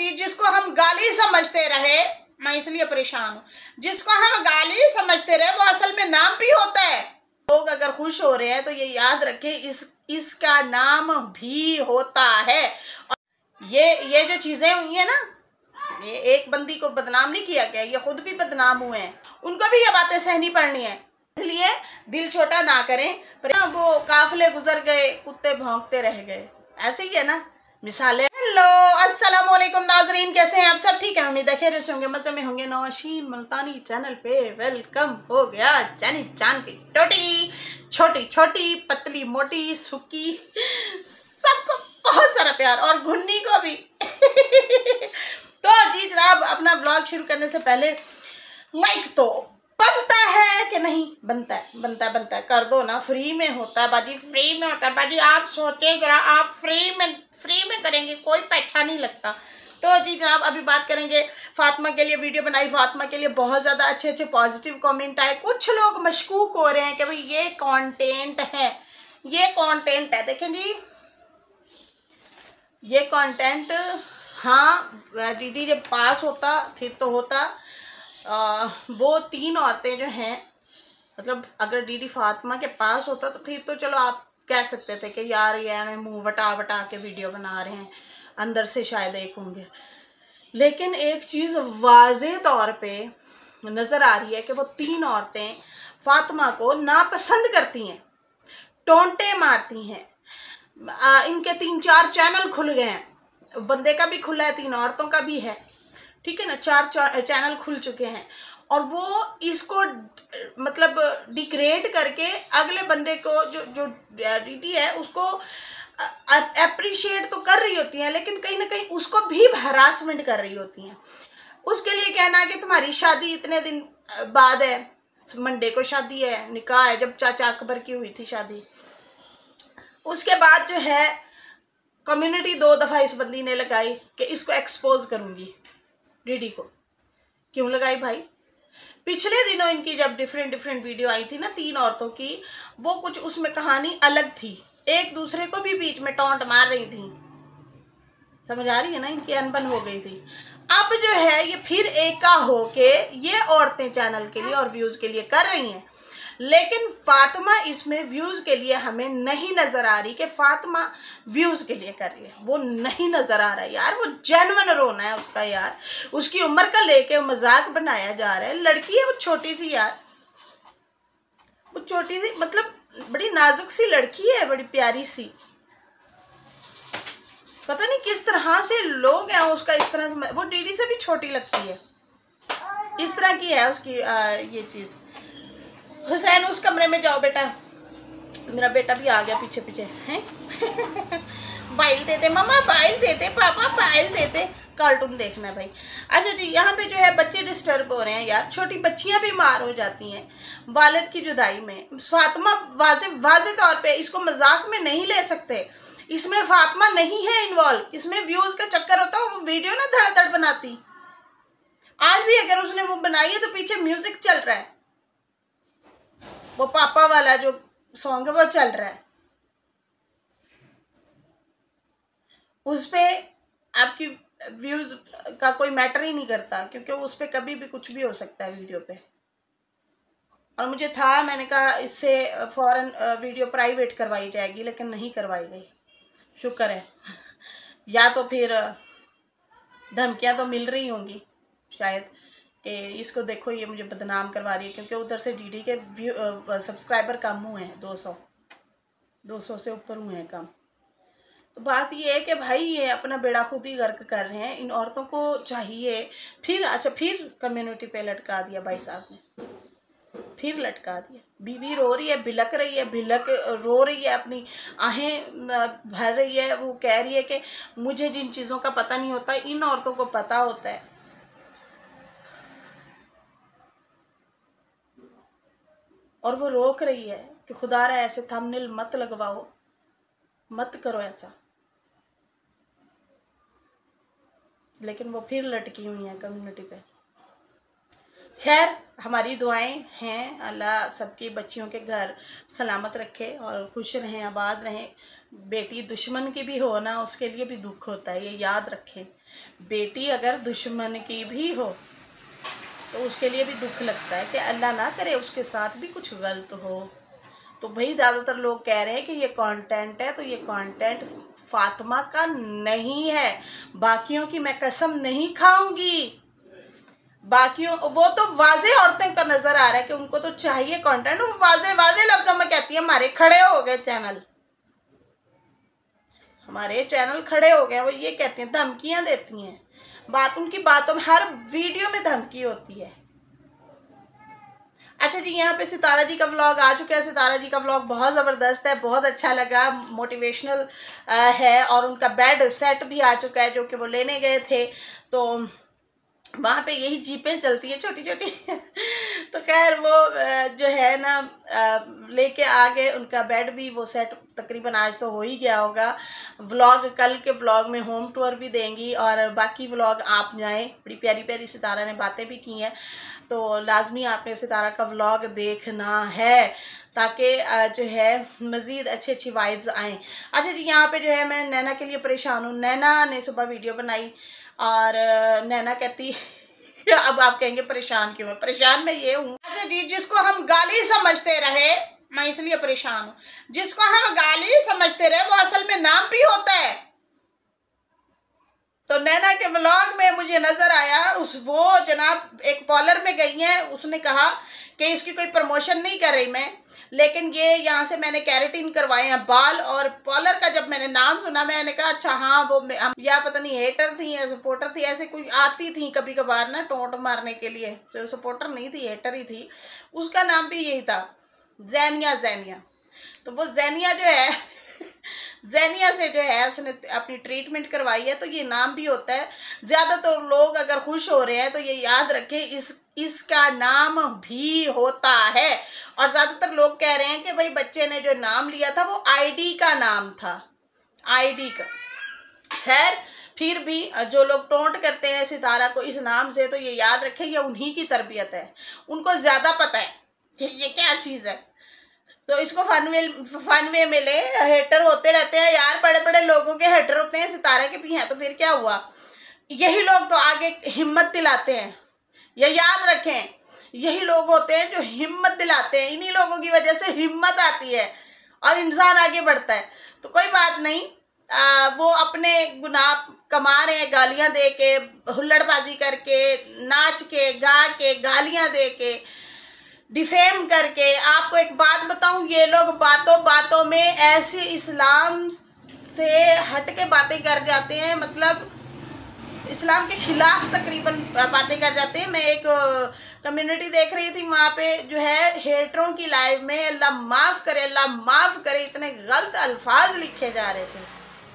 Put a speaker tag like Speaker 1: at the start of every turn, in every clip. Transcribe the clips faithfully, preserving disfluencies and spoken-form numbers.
Speaker 1: जी, जिसको हम गाली समझते रहे, मैं इसलिए परेशान हूँ, जिसको हम गाली समझते रहे वो असल में नाम भी होता है। लोग अगर खुश हो रहे हैं तो ये याद रखें, इस इसका नाम भी होता है। और ये ये जो चीजें हुई है ना, ये एक बंदी को बदनाम नहीं किया गया, ये खुद भी बदनाम हुए हैं, उनको भी ये बातें सहनी पड़नी है। इसलिए दिल छोटा ना करें। पर वो काफिले गुजर गए, कुत्ते भौंकते रह गए, ऐसे ही है ना मिसालें। हेलो अस्सलाम वालेकुम नाजरीन, कैसे हैं आप सब? ठीक है, उम्मीद है खैरियत से होंगे, मजे में होंगे। नौशीन मुल्तानी चैनल पे वेलकम हो गया। जानी जान की टोटी, छोटी छोटी, पतली मोटी, सुखी, सबको बहुत सारा प्यार, और घुन्नी को भी। तो जी जनाब, अपना ब्लॉग शुरू करने से पहले लाइक तो बनता है कि नहीं? बनता है, बनता है, बनता है, कर दो ना। फ्री में होता है बाजी, फ्री में होता है बाजी। आप सोचे जरा, आप फ्री में फ्री में करेंगे, कोई पैसा नहीं लगता। तो जी जनाब, अभी बात करेंगे फातिमा के लिए वीडियो बनाई, फातिमा के लिए बहुत ज़्यादा अच्छे अच्छे पॉजिटिव कमेंट आए। कुछ लोग मशकूक हो रहे हैं कि भाई ये कंटेंट है, ये कंटेंट है। देखें जी, ये कंटेंट, हाँ डीडी जब पास होता फिर तो होता। आ, वो तीन औरतें जो हैं, मतलब अगर डीडी फातिमा के पास होता तो फिर तो चलो आप कह सकते थे कि यार ये मुंह वटा वटा के वीडियो बना रहे हैं, अंदर से शायद एक होंगे। लेकिन एक चीज़ वाज़े तौर पे नज़र आ रही है कि वो तीन औरतें फातिमा को नापसंद करती हैं, टोंटे मारती हैं। आ, इनके तीन चार चैनल खुल गए हैं, बंदे का भी खुला है, तीन औरतों का भी है, ठीक है ना। चार चैनल खुल चुके हैं और वो इसको मतलब डिग्रेड करके अगले बंदे को, जो जो डीडी है, उसको अप्रिशिएट तो कर रही होती हैं, लेकिन कहीं ना कहीं उसको भी हरासमेंट कर रही होती हैं। उसके लिए कहना कि तुम्हारी शादी इतने दिन बाद है, मंडे को शादी है, निकाह है, जब चाचा अकबर की हुई थी शादी। उसके बाद जो है कम्युनिटी दो दफ़ा इस बंदी ने लगाई कि इसको एक्सपोज करूँगी। डीडी को क्यों लगाई भाई? पिछले दिनों इनकी जब डिफरेंट डिफरेंट वीडियो आई थी ना तीन औरतों की, वो कुछ उसमें कहानी अलग थी, एक दूसरे को भी बीच में टॉन्ट मार रही थी। समझ आ रही है ना, इनकी अनबन हो गई थी। अब जो है ये फिर एका होके ये औरतें चैनल के लिए और व्यूज़ के लिए कर रही हैं, लेकिन फातिमा इसमें व्यूज़ के लिए हमें नहीं नज़र आ रही कि फातिमा व्यूज़ के लिए कर रही है, वो नहीं नज़र आ रहा है यार। वो जेन्युइन रोना है उसका यार, उसकी उम्र का लेके मजाक बनाया जा रहा है। लड़की है वो छोटी सी यार, वो छोटी सी, मतलब बड़ी नाजुक सी लड़की है, बड़ी प्यारी सी। पता नहीं किस तरह से लोग हैं उसका इस तरह से, वो डीडी से भी छोटी लगती है, इस तरह की है उसकी आ, ये चीज़। हुसैन उस कमरे में जाओ बेटा, मेरा बेटा भी आ गया पीछे पीछे हैं। बाइल दे दे मम्मा, बाइल दे दे पापा, बाइल दे दे, कार्टून देखना है भाई। अच्छा जी, यहाँ पे जो है बच्चे डिस्टर्ब हो रहे हैं यार, छोटी बच्चियाँ बीमार हो जाती हैं वालिद की जुदाई में। फातिमा वाजे वाजे तौर पे इसको मजाक में नहीं ले सकते, इसमें फातिमा नहीं है इन्वॉल्व, इसमें व्यूज़ का चक्कर होता है। वो वीडियो ना धड़ाधड़ बनाती, आज भी अगर उसने वो बनाई है तो पीछे म्यूजिक चल रहा है, वो पापा वाला जो सॉन्ग है वो चल रहा है। उस पे आपकी व्यूज का कोई मैटर ही नहीं करता, क्योंकि उस पे कभी भी कुछ भी हो सकता है वीडियो पे। और मुझे था, मैंने कहा इससे फौरन वीडियो प्राइवेट करवाई जाएगी, लेकिन नहीं करवाई गई, शुक्र है। या तो फिर धमकियां तो मिल रही होंगी शायद कि इसको देखो ये मुझे बदनाम करवा रही है, क्योंकि उधर से डीडी के व्यू सब्सक्राइबर कम हुए हैं, दो सौ दो सौ से ऊपर हुए हैं कम। तो बात ये है कि भाई ये अपना बेड़ा खुद ही गर्क कर रहे हैं। इन औरतों को चाहिए फिर, अच्छा फिर कम्युनिटी पे लटका दिया भाई साहब ने, फिर लटका दिया। बीवी रो रही है, बिलक रही है, बिलक रो रही है, अपनी आहें भर रही है। वो कह रही है कि मुझे जिन चीज़ों का पता नहीं होता इन औरतों को पता होता है। और वो रोक रही है कि खुदा रहा ऐसे थंबनेल मत लगवाओ, मत करो ऐसा, लेकिन वो फिर लटकी हुई हैं कम्युनिटी पे। खैर हमारी दुआएं हैं, अल्लाह सबकी बच्चियों के घर सलामत रखे और खुश रहें, आबाद रहें। बेटी दुश्मन की भी हो ना, उसके लिए भी दुख होता है, ये याद रखें। बेटी अगर दुश्मन की भी हो तो उसके लिए भी दुख लगता है कि अल्लाह ना करे उसके साथ भी कुछ गलत हो। तो भाई ज़्यादातर लोग कह रहे हैं कि ये कंटेंट है, तो ये कंटेंट फातिमा का नहीं है। बाकियों की मैं कसम नहीं खाऊंगी, बाकियों वो तो वाजे औरतें का नजर आ रहा है कि उनको तो चाहिए कंटेंट, वो वाजे वाजे लफ्जों में कहती है हमारे खड़े हो गए चैनल, हमारे चैनल खड़े हो गए। वो ये कहती हैं, धमकियां देती हैं, बात उनकी बातों में हर वीडियो में धमकी होती है। अच्छा जी, यहाँ पे सितारा जी का व्लॉग आ चुका है। सितारा जी का व्लॉग बहुत ज़बरदस्त है, बहुत अच्छा लगा, मोटिवेशनल है। और उनका बेड सेट भी आ चुका है जो कि वो लेने गए थे, तो वहाँ पे यही जीपें चलती है छोटी छोटी तो खैर वो जो है ना लेके आ गए उनका बेड भी, वो सेट तकरीबन आज तो हो ही गया होगा। व्लॉग कल के व्लॉग में होम टूर भी देंगी और बाकी व्लॉग आप जाएं। बड़ी प्यारी प्यारी सितारा ने बातें भी की हैं, तो लाजमी आपने सितारा का व्लॉग देखना है ताकि जो है मज़ीद अच्छी अच्छी वाइब्स आएँ। अच्छा जी, यहाँ पे जो है मैं नैना के लिए परेशान हूँ। नैना ने सुबह वीडियो बनाई और नैना कहती अब आप कहेंगे परेशान क्यों है? परेशान मैं ये हूँ, अच्छा जी, जिसको हम गाली समझते रहे मैं इसलिए परेशान हूँ। जिसको हम गाली समझते रहे वो असल में नाम भी होता है। तो नैना के व्लॉग में मुझे नजर आया, उस वो जनाब एक पार्लर में गई हैं, उसने कहा कि इसकी कोई प्रमोशन नहीं कर रही मैं, लेकिन ये यहाँ से मैंने कैरेटिन करवाए हैं बाल। और पार्लर का जब मैंने नाम सुना मैंने कहा अच्छा हाँ वो या पता नहीं हेटर थी या सपोर्टर थी, ऐसे कोई आती थी कभी कभार ना टोंट मारने के लिए, जो सपोर्टर नहीं थी हेटर ही थी। उसका नाम भी यही था, जैनिया। जैनिया तो वो जैनिया जो है जैनिया से जो है उसने अपनी ट्रीटमेंट करवाई है, तो ये नाम भी होता है। ज़्यादातर तो लोग अगर खुश हो रहे हैं तो ये याद रखें इस इसका नाम भी होता है। और ज़्यादातर लोग कह रहे हैं कि भाई बच्चे ने जो नाम लिया था वो आईडी का नाम था, आईडी का। खैर फिर भी जो लोग टोंट करते हैं सितारा को इस नाम से, तो ये याद रखें ये उन्हीं की तरबियत है, उनको ज़्यादा पता है कि ये क्या चीज़ है। तो इसको फन वे फन वे में ले, हेटर होते रहते हैं यार, बड़े बड़े लोगों के हेटर होते हैं, सितारे के भी हैं, तो फिर क्या हुआ, यही लोग तो आगे हिम्मत दिलाते हैं। ये याद रखें, यही लोग होते हैं जो हिम्मत दिलाते हैं, इन्हीं लोगों की वजह से हिम्मत आती है और इंसान आगे बढ़ता है। तो कोई बात नहीं, आ, वो अपने गुनाह कमा रहे हैं गालियां दे के, हुल्लड़बाजी करके, नाच के, गा के, गालियां दे के, डिफेम करके। आपको एक बात बताऊं, ये लोग बातों बातों में ऐसे इस्लाम से हट के बातें कर जाते हैं, मतलब इस्लाम के खिलाफ तकरीबन बातें कर जाते हैं। मैं एक कम्युनिटी देख रही थी, वहाँ पे जो है हेटरों की लाइव में अल्लाह माफ़ करे अल्लाह माफ़ करे इतने गलत अल्फाज लिखे जा रहे थे।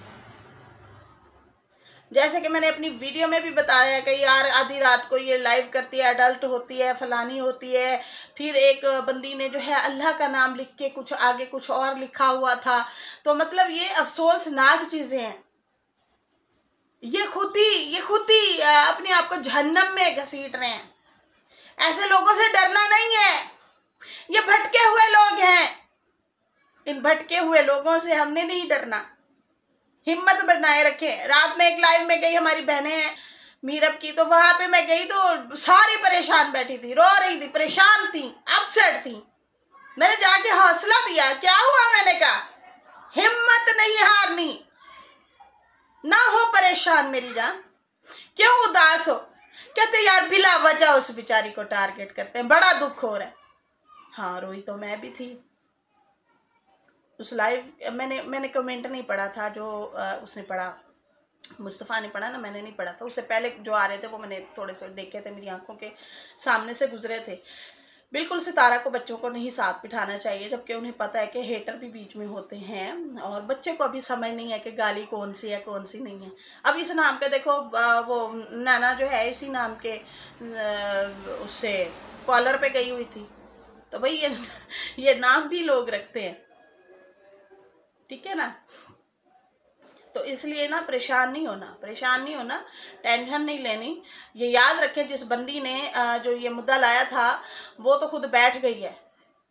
Speaker 1: जैसे कि मैंने अपनी वीडियो में भी बताया कि यार आधी रात को ये लाइव करती है, अडल्ट होती है, फलानी होती है। फिर एक बंदी ने जो है अल्लाह का नाम लिख के कुछ आगे कुछ और लिखा हुआ था। तो मतलब ये अफसोसनाक चीज़ें हैं। ये खुद ही ये खुद ही अपने आप को जहन्नम में घसीट रहे हैं। ऐसे लोगों से डरना नहीं है, ये भटके हुए लोग हैं। इन भटके हुए लोगों से हमने नहीं डरना, हिम्मत बनाए रखें। रात में एक लाइव में गई, हमारी बहनें हैं मीरब की, तो वहां पे मैं गई तो सारी परेशान बैठी थी, रो रही थी, परेशान थी, अपसेट थी। मैंने जाके हौसला दिया, क्या हुआ, मैंने कहा हिम्मत नहीं हारनी, ना हो परेशान मेरी जान, क्यों उदास हो। कहते यार बिला वजह उस बेचारी को टारगेट करते हैं, बड़ा दुख हो रहा है। हाँ रोई तो मैं भी थी उस लाइव। मैंने मैंने कमेंट नहीं पढ़ा था, जो उसने पढ़ा, मुस्तफ़ा ने पढ़ा ना, मैंने नहीं पढ़ा था। उससे पहले जो आ रहे थे वो मैंने थोड़े से देखे थे, मेरी आंखों के सामने से गुजरे थे। बिल्कुल सितारा को बच्चों को नहीं साथ बिठाना चाहिए, जबकि उन्हें पता है कि हेटर भी बीच में होते हैं और बच्चे को अभी समझ नहीं है कि गाली कौन सी है कौन सी नहीं है। अब इस नाम के देखो, वो नैना जो है इसी नाम के उससे कॉलर पे गई हुई थी। तो भाई ये ये नाम भी लोग रखते हैं, ठीक है ना। तो इसलिए ना परेशान नहीं होना, परेशान नहीं होना, टेंशन नहीं लेनी। ये याद रखें जिस बंदी ने जो ये मुद्दा लाया था वो तो खुद बैठ गई है,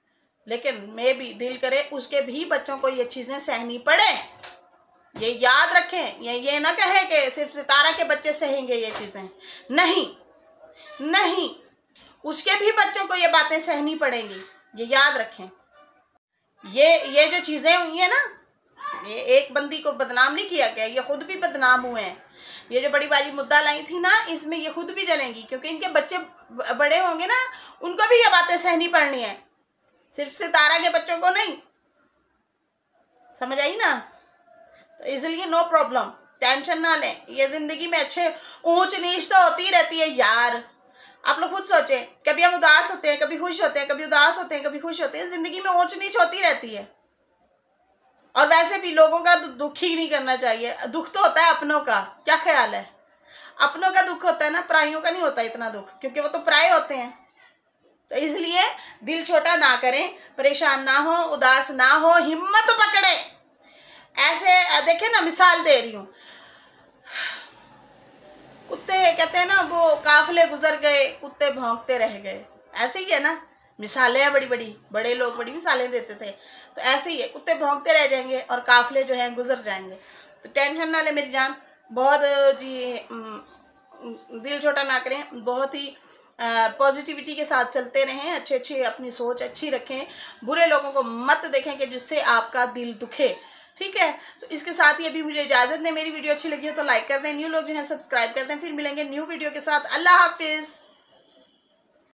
Speaker 1: लेकिन मे भी दिल करे उसके भी बच्चों को ये चीज़ें सहनी पड़े। ये याद रखें, ये ये ना कहे कि सिर्फ सितारा के बच्चे सहेंगे ये चीज़ें, नहीं नहीं, उसके भी बच्चों को ये बातें सहनी पड़ेंगी, ये याद रखें। ये ये जो चीज़ें हुई हैं ना, ये एक बंदी को बदनाम नहीं किया गया, ये खुद भी बदनाम हुए हैं। ये जो बड़ी बाजी मुद्दा लाई थी ना, इसमें ये खुद भी जलेंगी, क्योंकि इनके बच्चे बड़े होंगे ना, उनको भी ये बातें सहनी पड़नी है, सिर्फ सितारा के बच्चों को नहीं। समझ आई ना? तो इसलिए नो प्रॉब्लम, टेंशन ना लें। ये ज़िंदगी में अच्छे ऊंच नीच तो होती रहती है यार। आप लोग खुद सोचें, कभी हम उदास होते हैं, कभी खुश होते हैं, कभी उदास होते हैं, कभी खुश होते हैं। ज़िंदगी में ऊंच नीच होती रहती है। और वैसे भी लोगों का दुख ही नहीं करना चाहिए। दुख तो होता है अपनों का, क्या ख्याल है? अपनों का दुख होता है ना, पराइयों का नहीं होता इतना दुख, क्योंकि वो तो पराए होते हैं। तो इसलिए दिल छोटा ना करें, परेशान ना हो, उदास ना हो, हिम्मत पकड़े। ऐसे देखें ना, मिसाल दे रही हूँ, कुत्ते कहते हैं ना, वो काफिले गुजर गए, कुत्ते भौंकते रह गए, ऐसे ही है ना। मिसालें हैं बड़ी बड़ी, बड़े लोग बड़ी मिसालें देते थे, तो ऐसे ही है, कुत्ते भौंकते रह जाएंगे और काफिले जो हैं गुजर जाएंगे। तो टेंशन ना ले मेरी जान, बहुत जी दिल छोटा ना करें, बहुत ही पॉजिटिविटी के साथ चलते रहें, अच्छे अच्छे अपनी सोच अच्छी रखें, बुरे लोगों को मत देखें कि जिससे आपका दिल दुखे, ठीक है। तो इसके साथ ही अभी मुझे इजाज़त दें। मेरी वीडियो अच्छी लगी हो तो लाइक कर दें, न्यू लोग जो हैं सब्सक्राइब कर दें। फिर मिलेंगे न्यू वीडियो के साथ। अल्लाह हाफिज़।